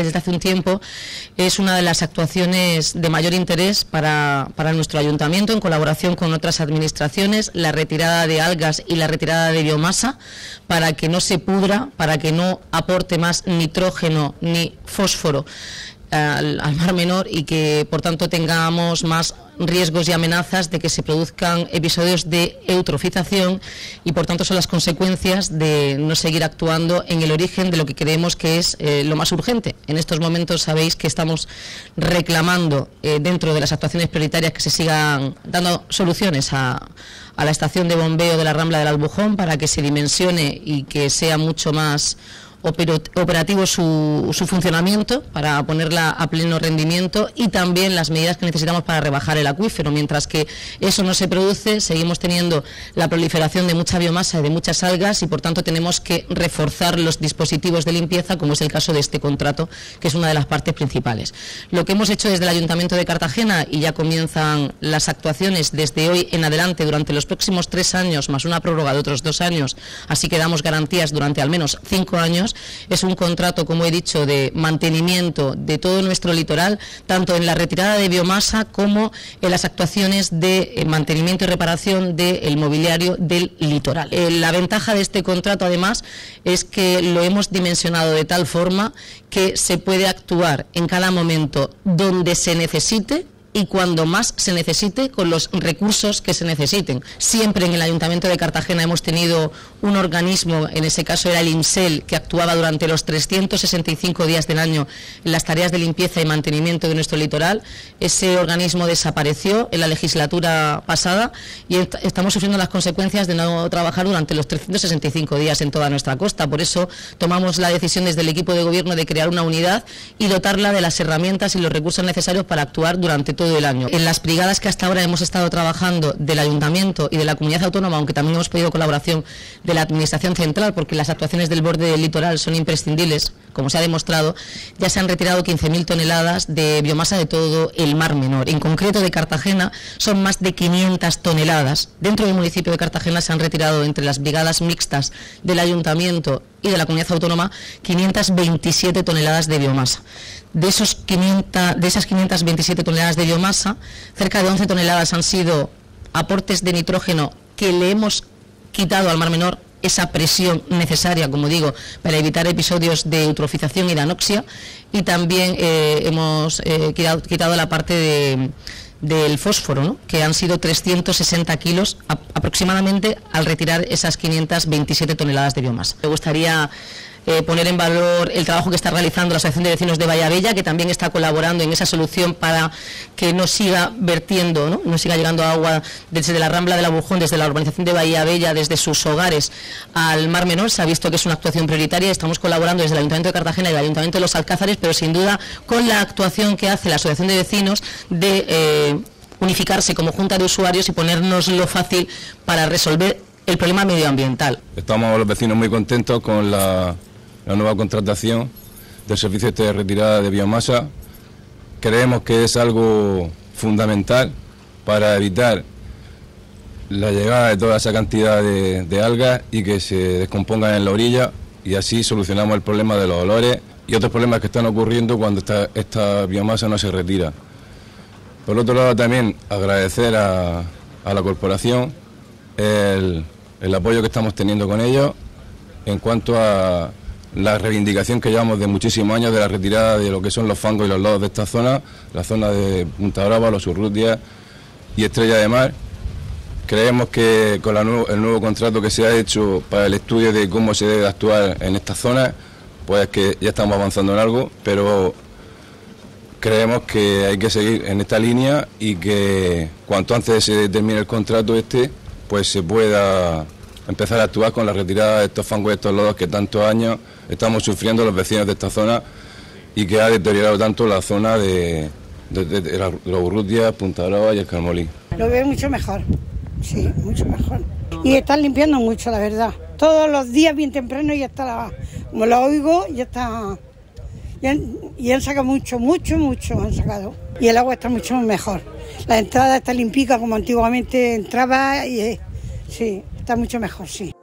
desde hace un tiempo, es una de las actuaciones de mayor interés para nuestro ayuntamiento, en colaboración con otras administraciones, la retirada de algas y la retirada de biomasa, para que no se pudra, para que no aporte más nitrógeno ni fósforo al Mar Menor y que por tanto tengamos más riesgos y amenazas de que se produzcan episodios de eutrofización, y por tanto son las consecuencias de no seguir actuando en el origen de lo que creemos que es lo más urgente. En estos momentos sabéis que estamos reclamando dentro de las actuaciones prioritarias que se sigan dando soluciones a la estación de bombeo de la Rambla del Albujón, para que se dimensione y que sea mucho más operativo su funcionamiento, para ponerla a pleno rendimiento, y también las medidas que necesitamos para rebajar el acuífero. Mientras que eso no se produce, seguimos teniendo la proliferación de mucha biomasa y de muchas algas, y por tanto tenemos que reforzar los dispositivos de limpieza, como es el caso de este contrato, que es una de las partes principales. Lo que hemos hecho desde el Ayuntamiento de Cartagena, y ya comienzan las actuaciones desde hoy en adelante durante los próximos 3 años, más una prórroga de otros 2 años, así que damos garantías durante al menos 5 años, es un contrato, como he dicho, de mantenimiento de todo nuestro litoral, tanto en la retirada de biomasa como en las actuaciones de mantenimiento y reparación del mobiliario del litoral. La ventaja de este contrato, además, es que lo hemos dimensionado de tal forma que se puede actuar en cada momento donde se necesite y cuando más se necesite, con los recursos que se necesiten. Siempre en el Ayuntamiento de Cartagena hemos tenido un organismo, en ese caso era el INSEL, que actuaba durante los 365 días del año en las tareas de limpieza y mantenimiento de nuestro litoral. Ese organismo desapareció en la legislatura pasada y estamos sufriendo las consecuencias de no trabajar durante los 365 días en toda nuestra costa. Por eso tomamos la decisión desde el equipo de gobierno de crear una unidad y dotarla de las herramientas y los recursos necesarios para actuar durante todo el año. En las brigadas que hasta ahora hemos estado trabajando del Ayuntamiento y de la Comunidad Autónoma, aunque también hemos pedido colaboración de la Administración Central, porque las actuaciones del borde del litoral son imprescindibles, como se ha demostrado, ya se han retirado 15.000 toneladas de biomasa de todo el Mar Menor. En concreto, de Cartagena son más de 500 toneladas. Dentro del municipio de Cartagena se han retirado, entre las brigadas mixtas del Ayuntamiento y de la Comunidad Autónoma, 527 toneladas de biomasa. De esas 527 toneladas de biomasa, cerca de 11 toneladas han sido aportes de nitrógeno que le hemos quitado al Mar Menor esa presión necesaria, como digo, para evitar episodios de eutrofización y de anoxia, y también hemos quitado la parte del fósforo, ¿no?, que han sido 360 kilos aproximadamente al retirar esas 527 toneladas de biomasa. Me gustaría poner en valor el trabajo que está realizando la Asociación de Vecinos de Vallavella, que también está colaborando en esa solución para que no siga vertiendo, no siga llegando agua desde la Rambla del Albujón, desde la urbanización de Vallavella, desde sus hogares al Mar Menor. Se ha visto que es una actuación prioritaria. Estamos colaborando desde el Ayuntamiento de Cartagena y el Ayuntamiento de Los Alcázares, pero sin duda con la actuación que hace la Asociación de Vecinos de unificarse como junta de usuarios y ponérnoslo fácil para resolver el problema medioambiental. Estamos los vecinos muy contentos con la nueva contratación del servicio de retirada de biomasa. Creemos que es algo fundamental para evitar la llegada de toda esa cantidad de algas y que se descompongan en la orilla, y así solucionamos el problema de los olores y otros problemas que están ocurriendo cuando esta biomasa no se retira. Por otro lado, también agradecer a la corporación el apoyo que estamos teniendo con ellos en cuanto a la reivindicación que llevamos de muchísimos años de la retirada de lo que son los fangos y los lodos de esta zona, la zona de Punta Brava, Los Urrutias y Estrella de Mar. Creemos que con el nuevo contrato que se ha hecho para el estudio de cómo se debe actuar en esta zona, pues que ya estamos avanzando en algo, pero creemos que hay que seguir en esta línea y que cuanto antes se termine el contrato pues se pueda empezar a actuar con la retirada de estos fangos y estos lodos que tantos años estamos sufriendo los vecinos de esta zona y que ha deteriorado tanto la zona de Los Urrutias, Punta Brava y el Carmolí. Lo veo mucho mejor, sí, mucho mejor. Y están limpiando mucho, la verdad. Todos los días bien temprano ya está, como lo oigo, ya está. Y han sacado mucho han sacado. Y el agua está mucho mejor. La entrada está limpica como antiguamente entraba y sí, está mucho mejor, sí.